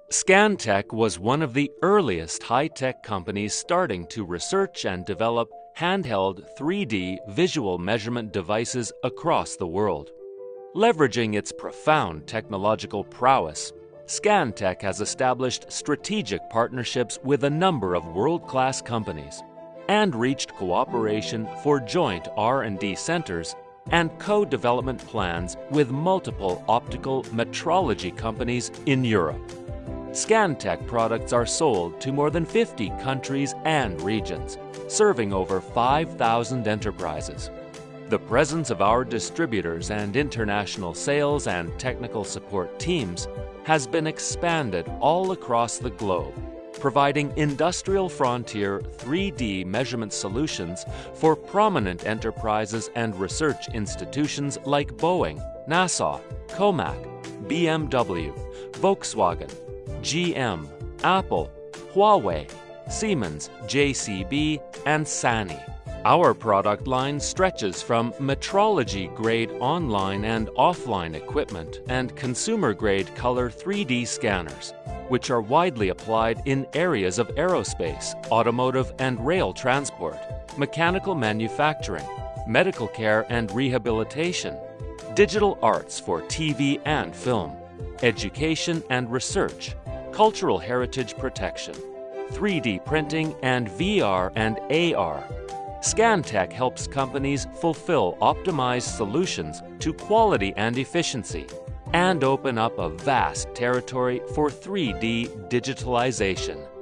Scantech was one of the earliest high-tech companies starting to research and develop handheld 3D visual measurement devices across the world. Leveraging its profound technological prowess, Scantech has established strategic partnerships with a number of world-class companies and reached cooperation for joint R&D centers and co-development plans with multiple optical metrology companies in Europe. Scantech products are sold to more than 50 countries and regions, serving over 5,000 enterprises. The presence of our distributors and international sales and technical support teams has been expanded all across the globe, providing industrial frontier 3D measurement solutions for prominent enterprises and research institutions like Boeing, NASA, Comac, BMW, Volkswagen, GM, Apple, Huawei, Siemens, JCB, and Sany. Our product line stretches from metrology-grade online and offline equipment and consumer-grade color 3D scanners, which are widely applied in areas of aerospace, automotive and rail transport, mechanical manufacturing, medical care and rehabilitation, digital arts for TV and film, education and research, cultural heritage protection, 3D printing, and VR and AR. Scantech helps companies fulfill optimized solutions to quality and efficiency and open up a vast territory for 3D digitalization.